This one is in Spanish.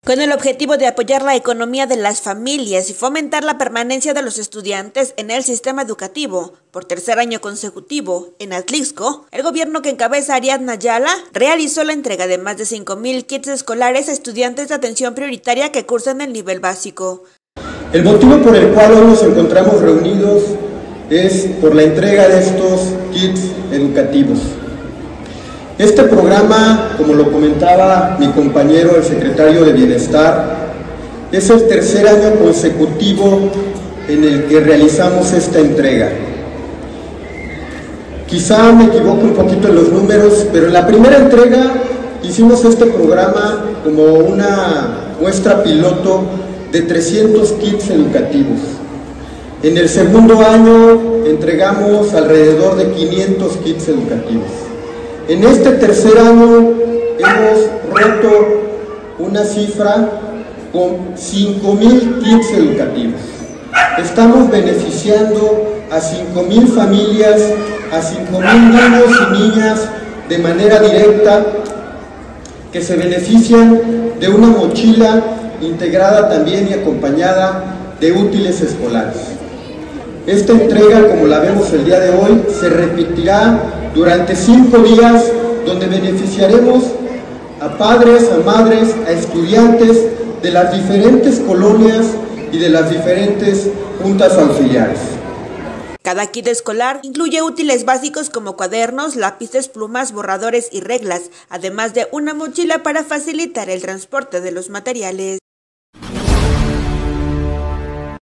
Con el objetivo de apoyar la economía de las familias y fomentar la permanencia de los estudiantes en el sistema educativo, por tercer año consecutivo, en Atlixco, el gobierno que encabeza Ariadna Ayala realizó la entrega de más de 5,000 kits escolares a estudiantes de atención prioritaria que cursan el nivel básico. El motivo por el cual hoy nos encontramos reunidos es por la entrega de estos kits educativos. Este programa, como lo comentaba mi compañero, el secretario de Bienestar, es el tercer año consecutivo en el que realizamos esta entrega. Quizá me equivoco un poquito en los números, pero en la primera entrega hicimos este programa como una muestra piloto de 300 kits educativos. En el segundo año entregamos alrededor de 500 kits educativos. En este tercer año hemos roto una cifra con 5,000 kits educativos. Estamos beneficiando a 5,000 familias, a 5,000 niños y niñas de manera directa que se benefician de una mochila integrada también y acompañada de útiles escolares. Esta entrega, como la vemos el día de hoy, se repetirá durante 5 días, donde beneficiaremos a padres, a madres, a estudiantes de las diferentes colonias y de las diferentes juntas auxiliares. Cada kit escolar incluye útiles básicos como cuadernos, lápices, plumas, borradores y reglas, además de una mochila para facilitar el transporte de los materiales.